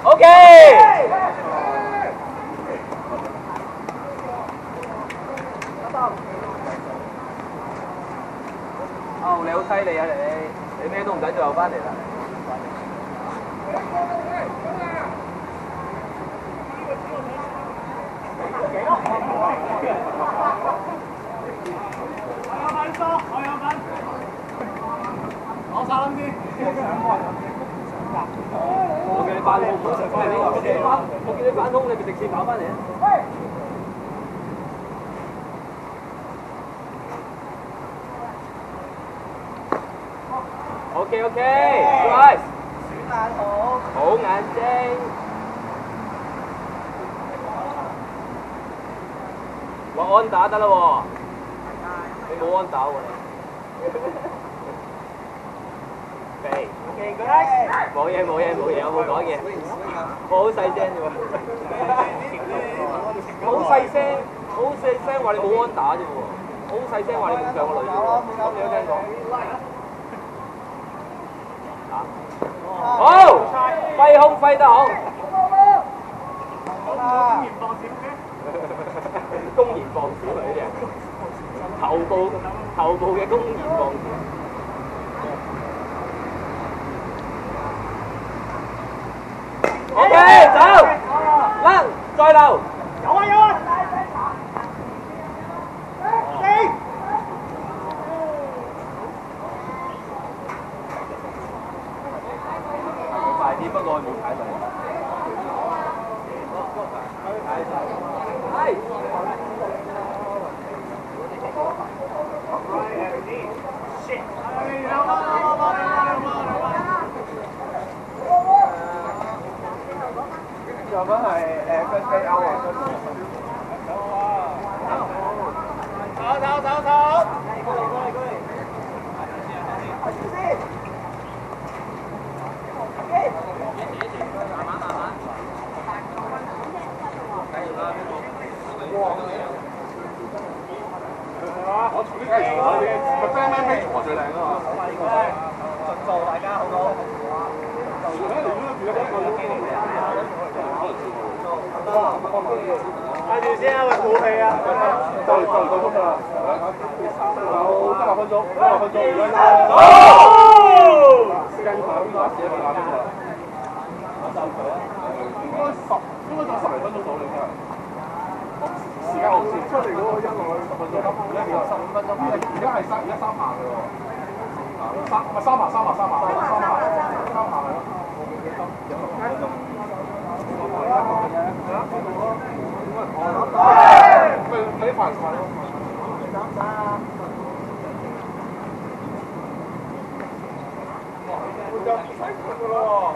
OK。哦，你好犀利啊你咩都唔使最後翻嚟啦。攞晒諗先。我叫你翻空，我叫你翻空，你咪直接跑翻嚟啊！OK OK，nice， 好眼睛。我安打得啦喎，你冇安打喎你。肥。冇嘢，我冇講嘢。我好細聲啫喎。好細聲話你冇安打啫喎，好細聲話你唔上個女啫喎，咁你都聽過？好，揮空揮得好。公然放閃啊！呢啲人頭部嘅公然放閃。OK， 走，甩，再留。有啊！快啲，不過冇踩到。有份係跟飛歐啊！走！過嚟！我從呢期嗰啲個 friend 飛從我最靚啊嘛！盡做大家好多。嗌住先啊！喂，冇氣啊！就到足㗎啦，有7分鐘，時間要快，邊個時間快邊個？應該10零分鐘到你真係。時間好少，出嚟嗰個音樂10分鐘，而家15分鐘，而家3下㗎喎。3下係咯。咪快咯！就唔使管㗎咯。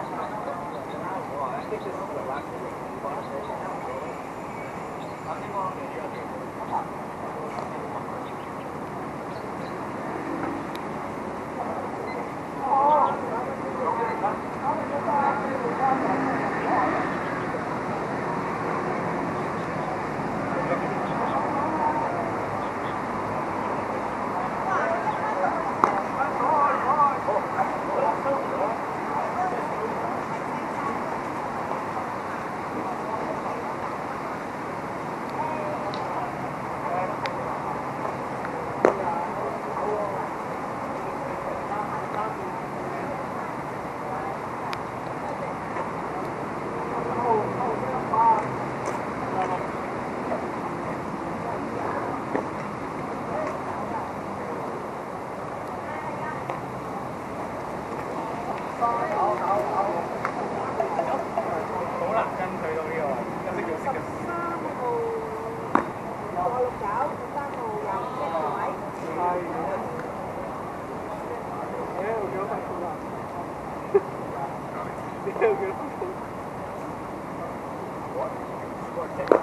好難跟佢到呢個，一識就識嘅。3號有6爪，13號有1個位。係。幾多分鐘啊？幾多分鐘？